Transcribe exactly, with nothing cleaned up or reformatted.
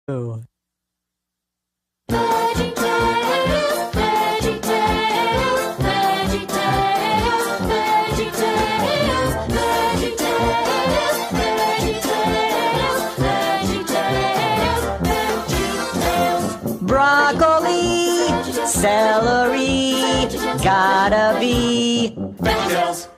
Oh. Veggie Tales, Veggie Tales, Veggie Tales, Veggie Tales, Veggie Tales, Veggie Tales, Veggie Tales, Veggie Tales. Broccoli, celery, gotta be VeggieTales.